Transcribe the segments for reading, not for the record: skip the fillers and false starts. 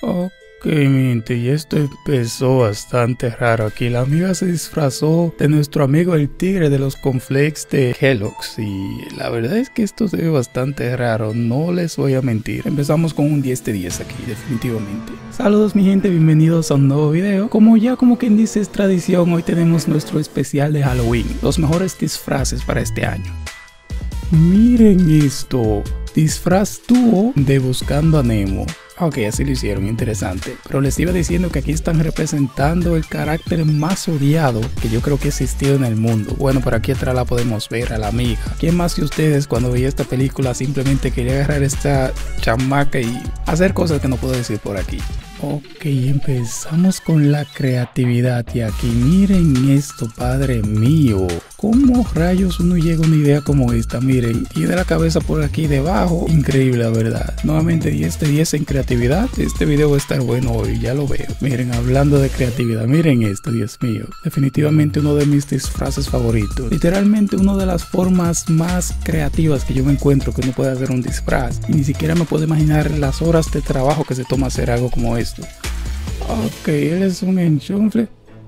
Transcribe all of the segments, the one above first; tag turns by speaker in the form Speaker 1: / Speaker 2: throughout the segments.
Speaker 1: Ok, mi gente, y esto empezó bastante raro aquí. La amiga se disfrazó de nuestro amigo el tigre de los cornflakes de Kellogg's y la verdad es que esto se ve bastante raro, no les voy a mentir. Empezamos con un 10 de 10 aquí, definitivamente. Saludos mi gente, bienvenidos a un nuevo video. Como quien dice es tradición, hoy tenemos nuestro especial de Halloween, los mejores disfraces para este año. Miren esto, disfraz dúo de Buscando a Nemo. Ok, así lo hicieron, interesante. Pero les iba diciendo que aquí están representando el carácter más odiado que yo creo que ha existido en el mundo. Bueno, por aquí atrás la podemos ver a la amiga. ¿Quién más que ustedes cuando veía esta película simplemente quería agarrar esta chamaca y hacer cosas que no puedo decir por aquí? Ok, empezamos con la creatividad y aquí miren esto, padre mío. ¿Cómo rayos uno llega a una idea como esta? Miren, tiene la cabeza por aquí debajo. Increíble, la verdad. Nuevamente 10 de 10 en creatividad. Este video va a estar bueno hoy, ya lo veo. Miren, hablando de creatividad, miren esto, Dios mío. Definitivamente uno de mis disfraces favoritos. Literalmente una de las formas más creativas que yo me encuentro que uno puede hacer un disfraz. Y ni siquiera me puedo imaginar las horas de trabajo que se toma hacer algo como esto. Ok, él es un enchufle.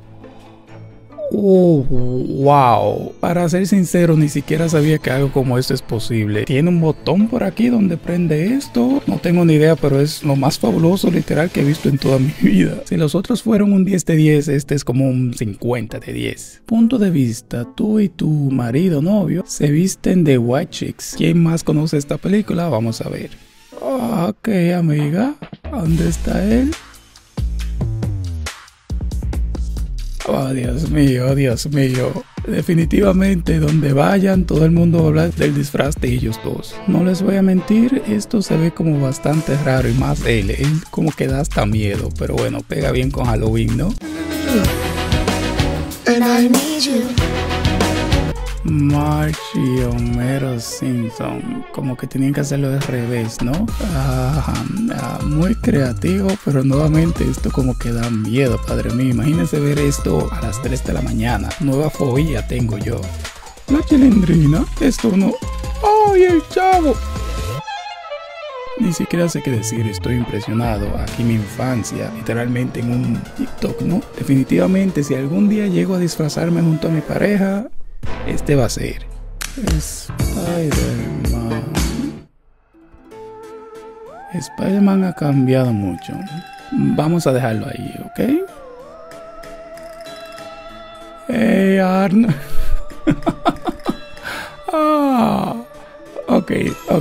Speaker 1: Oh, wow. Para ser sincero, ni siquiera sabía que algo como esto es posible. Tiene un botón por aquí donde prende esto. No tengo ni idea, pero es lo más fabuloso literal que he visto en toda mi vida. Si los otros fueron un 10 de 10, este es como un 50 de 10. Punto de vista, tú y tu marido, novio, se visten de White Chicks. ¿Quién más conoce esta película? Vamos a ver. Ok, amiga, ¿dónde está él? Oh, Dios mío, Dios mío. Definitivamente, donde vayan, todo el mundo va a hablar del disfraz de ellos dos. No les voy a mentir, esto se ve como bastante raro y más él como que da hasta miedo, pero bueno, pega bien con Halloween, ¿no?
Speaker 2: And I need you.
Speaker 1: Marge y Homero Simpson, como que tenían que hacerlo al revés, ¿no? Muy creativo, pero nuevamente esto como que da miedo, padre mío. Imagínense ver esto a las 3 de la mañana. Nueva fobia tengo yo. La chilindrina, esto no. ¡Ay, el chavo! Ni siquiera sé qué decir, estoy impresionado. Aquí mi infancia, literalmente en un TikTok, ¿no? Definitivamente, si algún día llego a disfrazarme junto a mi pareja, este va a ser Spider-Man. Spider-Man ha cambiado mucho. Vamos a dejarlo ahí, ¿ok? Hey, Arnold. Ok.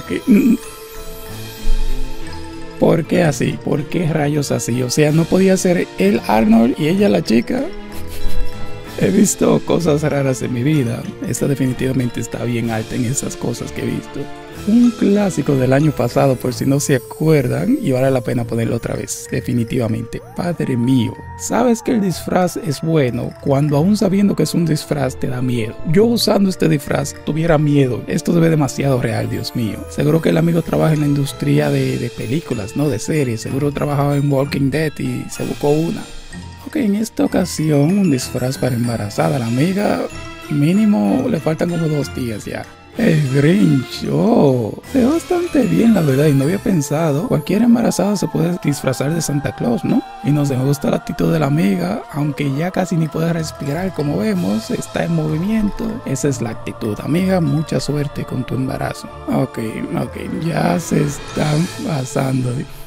Speaker 1: ¿Por qué así? ¿Por qué rayos así? O sea, ¿no podía ser él Arnold y ella la chica? He visto cosas raras en mi vida. Esta definitivamente está bien alta en esas cosas que he visto. Un clásico del año pasado, por si no se acuerdan, y vale la pena ponerlo otra vez. Definitivamente. Padre mío, sabes que el disfraz es bueno cuando aún sabiendo que es un disfraz te da miedo. Yo usando este disfraz tuviera miedo. Esto se ve demasiado real, Dios mío. Seguro que el amigo trabaja en la industria de películas, ¿no? De series. Seguro trabajaba en Walking Dead y se buscó una. Ok, en esta ocasión un disfraz para embarazada. La amiga mínimo le faltan como 2 días ya. El Grinch, se ve bastante bien la verdad y no había pensado. Cualquier embarazada se puede disfrazar de Santa Claus, ¿no? Y no se me gusta la actitud de la amiga, aunque ya casi ni puede respirar como vemos, está en movimiento. Esa es la actitud, amiga, mucha suerte con tu embarazo. Ok, ya se están pasando.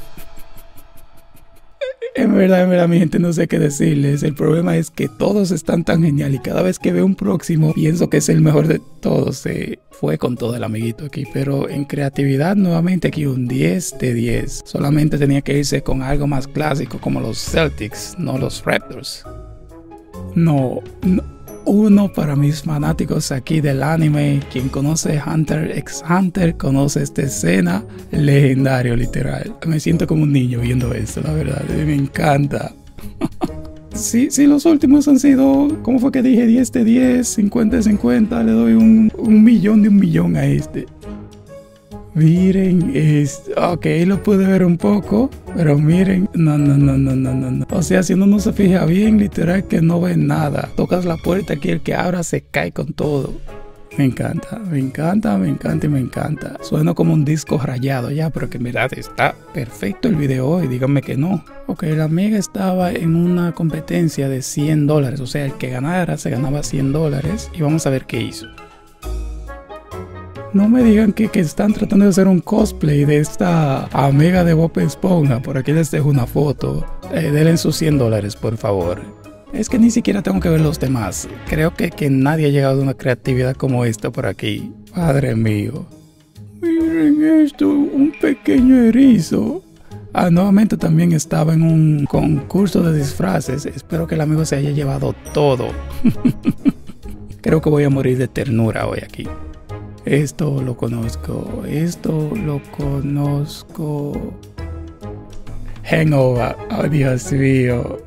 Speaker 1: En verdad, mi gente, no sé qué decirles. El problema es que todos están tan genial y cada vez que veo un próximo pienso que es el mejor de todos. Se fue con todo el amiguito aquí, pero en creatividad nuevamente aquí un 10 de 10. Solamente tenía que irse con algo más clásico como los Celtics, no los Raptors. No. Uno para mis fanáticos aquí del anime, quien conoce Hunter x Hunter conoce esta escena legendario literal. Me siento como un niño viendo esto, la verdad, me encanta. Sí, los últimos han sido, ¿cómo fue que dije? 10 de 10, 50 de 50, le doy un millón de un millón a este. Miren esto, ok, lo pude ver un poco, pero miren, no. O sea, si uno no se fija bien, literal que no ve nada. Tocas la puerta aquí, el que abra se cae con todo. Me encanta, me encanta, me encanta y me encanta. Suena como un disco rayado ya, pero que en verdad está perfecto el video hoy, díganme que no. Ok, la amiga estaba en una competencia de $100, o sea, el que ganara se ganaba $100 y vamos a ver qué hizo. No me digan que están tratando de hacer un cosplay de esta amiga de Bob Esponja. Por aquí les dejo una foto. Denle sus $100, por favor. Es que ni siquiera tengo que ver los demás. Creo que nadie ha llegado a una creatividad como esta por aquí. Padre mío. Miren esto, un pequeño erizo. Nuevamente también estaba en un concurso de disfraces. Espero que el amigo se haya llevado todo. Creo que voy a morir de ternura hoy aquí. Esto lo conozco. Esto lo conozco. Hangover. Oh, Dios mío.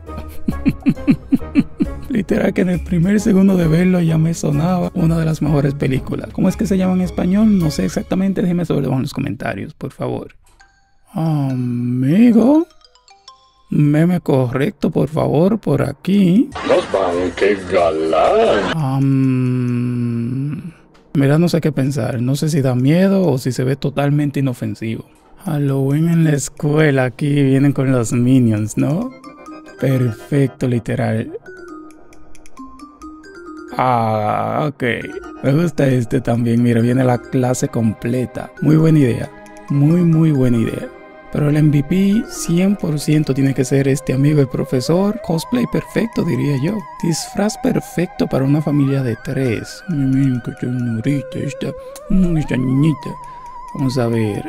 Speaker 1: Literal que en el primer segundo de verlo ya me sonaba una de las mejores películas. ¿Cómo es que se llama en español? No sé exactamente, déjenme saberlo en los comentarios, por favor. Amigo, meme correcto, por favor, por aquí.
Speaker 2: Nos van, qué galán.
Speaker 1: Mira, no sé qué pensar, no sé si da miedo o si se ve totalmente inofensivo. Halloween en la escuela, aquí vienen con los Minions, ¿no? Perfecto, literal. Ok. Me gusta este también. Mira, viene la clase completa. Muy buena idea. Muy buena idea. Pero el MVP 100% tiene que ser este amigo, el profesor. Cosplay perfecto, diría yo. Disfraz perfecto para una familia de 3. Miren qué ternurita esta niñita. Vamos a ver.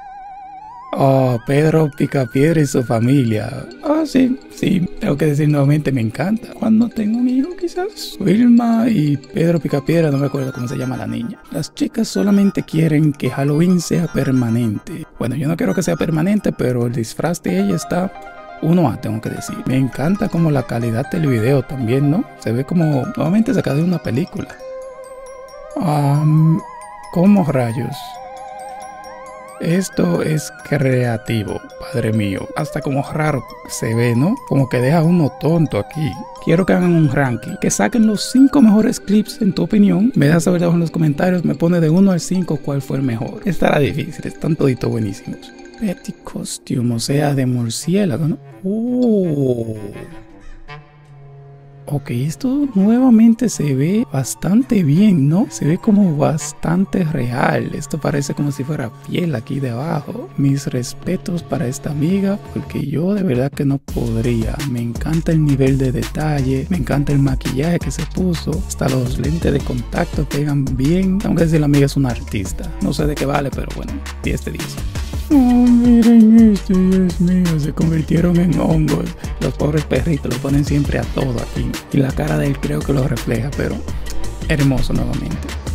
Speaker 1: Pedro Picapiedra y su familia. Sí, tengo que decir nuevamente, me encanta. Cuando tengo un hijo, quizás. Wilma y Pedro Picapiedra, no me acuerdo cómo se llama la niña. Las chicas solamente quieren que Halloween sea permanente. Bueno, yo no quiero que sea permanente, pero el disfraz de ella está 1A, tengo que decir. Me encanta como la calidad del video también, ¿no? Se ve como nuevamente sacado de una película. ¿Cómo rayos? Esto es creativo, padre mío. Hasta como raro se ve, ¿no? Como que deja uno tonto aquí. Quiero que hagan un ranking. Que saquen los 5 mejores clips en tu opinión. Me das saber abajo en los comentarios. Me pone de 1 al 5 cuál fue el mejor. Estará difícil. Están toditos buenísimos. Petty costume, o sea, de murciélago, ¿no? Ok, esto nuevamente se ve bastante bien, ¿no? Se ve como bastante real. Esto parece como si fuera piel aquí debajo. Mis respetos para esta amiga, porque yo de verdad que no podría. Me encanta el nivel de detalle, me encanta el maquillaje que se puso. Hasta los lentes de contacto pegan bien. Aunque decir, la amiga es una artista. No sé de qué vale, pero bueno, 10 de 10. Miren esto, Dios mío, se convirtieron en hongos. Los pobres perritos lo ponen siempre a todo aquí. Y la cara de él creo que lo refleja, pero hermoso nuevamente.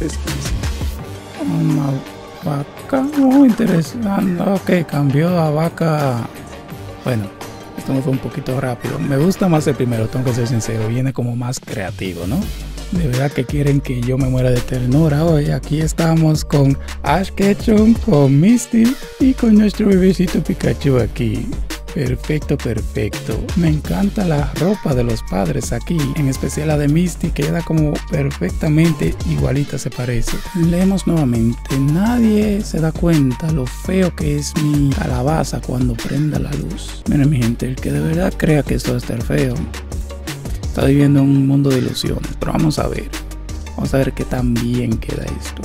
Speaker 1: Una vaca muy interesante. Ok, cambió a vaca. Bueno, esto me fue un poquito rápido. Me gusta más el primero, tengo que ser sincero. Viene como más creativo, ¿no? De verdad que quieren que yo me muera de ternura hoy. Aquí estamos con Ash Ketchum, con Misty y con nuestro bebecito Pikachu aquí. Perfecto. Me encanta la ropa de los padres aquí, en especial la de Misty, queda como perfectamente igualita, se parece. Leemos nuevamente. Nadie se da cuenta lo feo que es mi calabaza cuando prenda la luz. Miren mi gente, el que de verdad crea que esto va a estar feo está viviendo en un mundo de ilusiones, pero vamos a ver qué tan bien queda esto.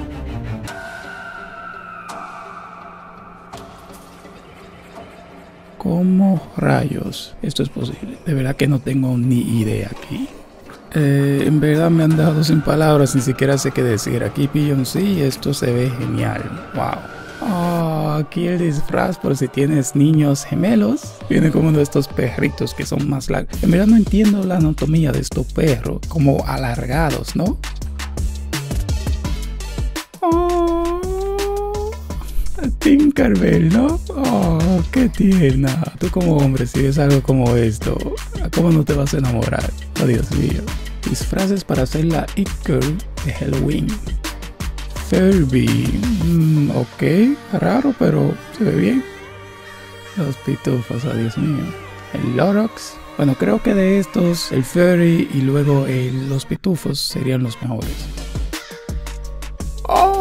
Speaker 1: ¿Cómo rayos esto es posible? De verdad que no tengo ni idea aquí. En verdad me han dejado sin palabras, ni siquiera sé qué decir. Aquí sí, esto se ve genial. Wow. Aquí el disfraz, por si tienes niños gemelos, viene como uno de estos perritos que son más largos. En verdad no entiendo la anatomía de estos perros, como alargados, ¿no? Tinkerbell, ¿no? Qué tierna. Tú como hombre, si ves algo como esto, ¿cómo no te vas a enamorar? Oh, Dios mío. Disfraces para hacer la It Girl de Halloween. Furby. Ok, raro, pero se ve bien. Los pitufos, oh Dios mío. El Lorox. Bueno, creo que de estos, el Furry y luego los pitufos serían los mejores.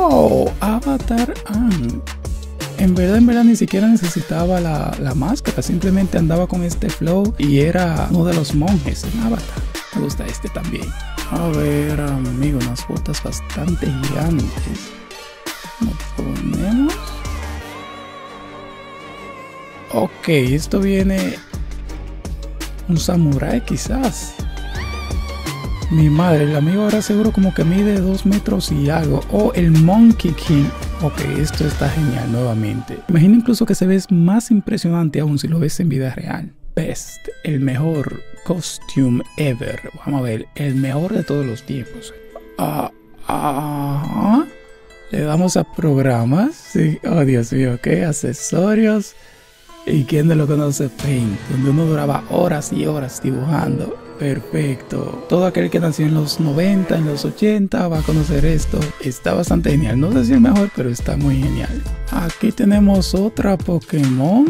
Speaker 1: Oh, Avatar Aang. En verdad ni siquiera necesitaba la máscara, simplemente andaba con este flow y era uno de los monjes en Avatar. Me gusta este también. A ver, amigo, unas botas bastante gigantes. Nos ponemos. Ok, esto viene un samurái quizás. Mi madre, el amigo ahora seguro como que mide 2 metros y algo. Oh, el Monkey King. Ok, esto está genial nuevamente. Imagino incluso que se ve más impresionante aún si lo ves en vida real. Best, el mejor costume ever. Vamos a ver, el mejor de todos los tiempos. Le damos a programas. Sí. Oh, Dios mío, ok, accesorios. ¿Y quién no lo conoce? Paint, donde uno duraba horas y horas dibujando. Perfecto. Todo aquel que nació en los 90, en los 80 va a conocer esto. Está bastante genial. No sé si el mejor, pero está muy genial. Aquí tenemos otra Pokémon.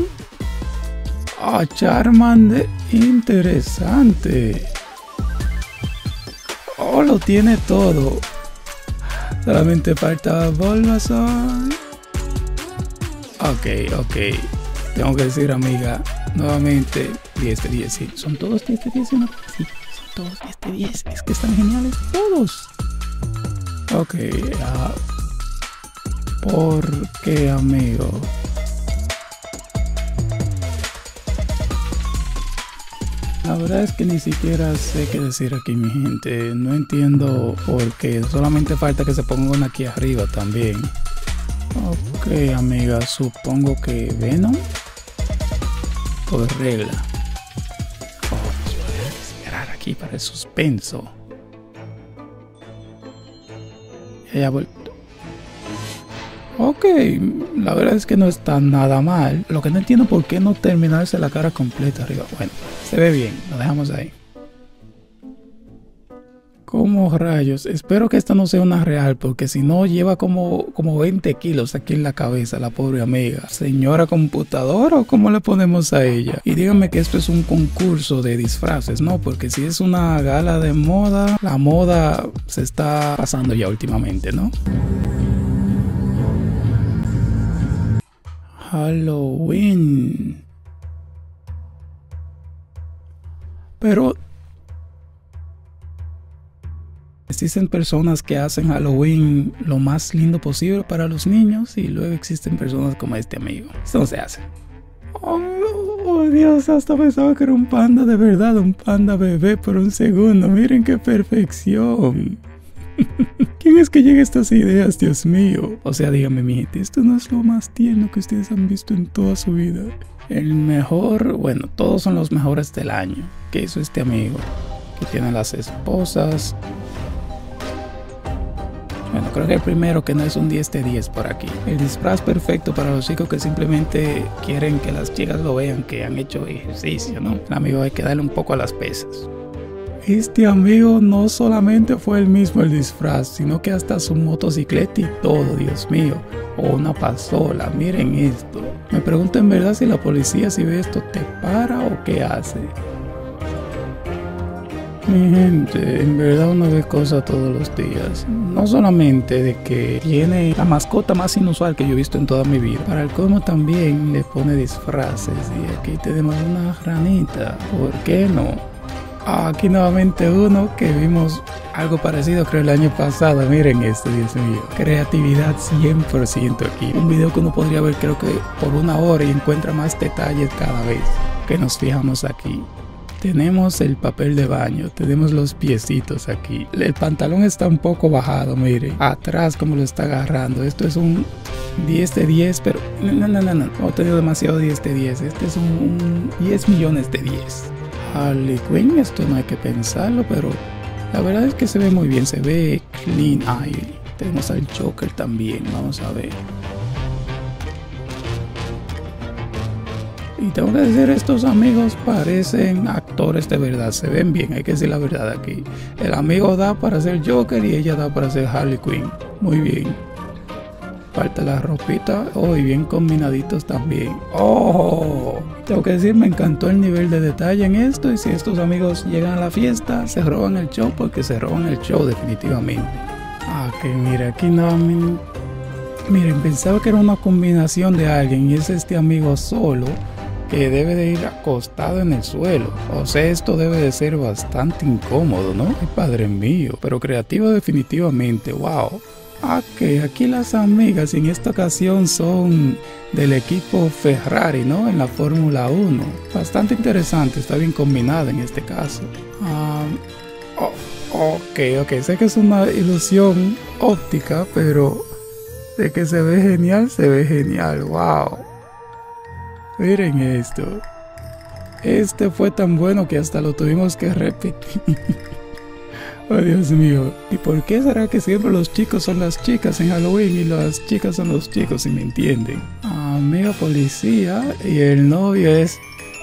Speaker 1: Charmander. Interesante. Oh, lo tiene todo. Solamente falta Bulbasaur. Ok. Tengo que decir, amiga, nuevamente 10 de 10. Sí, son todos 10 de 10. ¿No? Sí, son todos 10 de 10. Es que están geniales todos. Ok. ¿Por qué, amigo? La verdad es que ni siquiera sé qué decir aquí, mi gente. No entiendo por qué. Solamente falta que se pongan aquí arriba también. Ok, amiga, supongo que Venom. Por regla. Nos podemos esperar aquí para el suspenso. Ella ha vuelto. Ok, la verdad es que no está nada mal. Lo que no entiendo por qué no terminarse la cara completa arriba. Bueno, se ve bien, lo dejamos ahí. Como rayos, espero que esta no sea una real, porque si no lleva como 20 kilos aquí en la cabeza la pobre amiga. ¿Señora computadora o cómo le ponemos a ella? Y díganme que esto es un concurso de disfraces, ¿no? Porque si es una gala de moda, la moda se está pasando ya últimamente, ¿no? Halloween. Pero existen personas que hacen Halloween lo más lindo posible para los niños y luego existen personas como este amigo. Esto no se hace. Oh, Dios, hasta pensaba que era un panda de verdad, un panda bebé por un segundo. Miren qué perfección. ¿Quién es que llega a estas ideas, Dios mío? O sea, dígame, mi gente, esto no es lo más tierno que ustedes han visto en toda su vida. El mejor, bueno, todos son los mejores del año. ¿Qué hizo este amigo? Que tiene las esposas. Bueno, creo que el primero que no es un 10 de 10 por aquí. El disfraz perfecto para los chicos que simplemente quieren que las chicas lo vean, que han hecho ejercicio, ¿no? El amigo hay que darle un poco a las pesas. Este amigo no solamente fue el mismo el disfraz, sino que hasta su motocicleta y todo, Dios mío. O una pasola, miren esto. Me pregunto en verdad si la policía si ve esto te para o qué hace. Mi gente, en verdad uno ve cosas todos los días. No solamente de que tiene la mascota más inusual que yo he visto en toda mi vida. Para el colmo también le pone disfraces. Y aquí tenemos una ranita. ¿Por qué no? Aquí nuevamente uno que vimos algo parecido creo el año pasado. Miren esto, Dios mío. Creatividad 100% aquí. Un video que uno podría ver creo que por 1 hora y encuentra más detalles cada vez que nos fijamos aquí. Tenemos el papel de baño, tenemos los piecitos aquí. El pantalón está un poco bajado, miren. Atrás como lo está agarrando. Esto es un 10 de 10, pero no he tenido demasiado 10 de 10. Este es un 10 millones de 10. Harley Quinn, esto no hay que pensarlo, pero la verdad es que se ve muy bien, se ve clean. Ahí tenemos al Joker también, vamos a ver. Y tengo que decir, estos amigos parecen actores de verdad, se ven bien, hay que decir la verdad aquí. El amigo da para ser Joker y ella da para ser Harley Quinn, muy bien. Falta la ropita, oh, y bien combinaditos también. Oh, tengo que decir, me encantó el nivel de detalle en esto. Y si estos amigos llegan a la fiesta, se roban el show, porque se roban el show definitivamente. Que mira, aquí nuevamente Miren, pensaba que era una combinación de alguien y es este amigo solo que debe de ir acostado en el suelo. O sea, esto debe de ser bastante incómodo, ¿no? Ay, padre mío, pero creativo definitivamente, wow. Ok, aquí las amigas en esta ocasión son del equipo Ferrari, ¿no? En la Fórmula 1. Bastante interesante, está bien combinada en este caso. Ok, sé que es una ilusión óptica, pero de que se ve genial, wow. Miren esto. Este fue tan bueno que hasta lo tuvimos que repetir. Oh, Dios mío. ¿Y por qué será que siempre los chicos son las chicas en Halloween y las chicas son los chicos, si me entienden? Amiga policía y el novio es...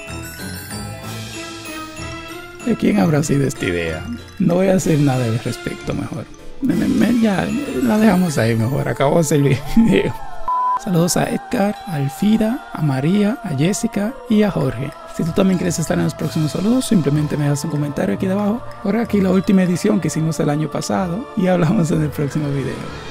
Speaker 1: ¿De quién habrá sido esta idea? No voy a hacer nada al respecto mejor. Ya la dejamos ahí mejor. Acabamos el video. Saludos a Edgar, a Alfida, a María, a Jessica y a Jorge. Si tú también quieres estar en los próximos saludos, simplemente me das un comentario aquí debajo. Por aquí la última edición que hicimos el año pasado y hablamos en el próximo video.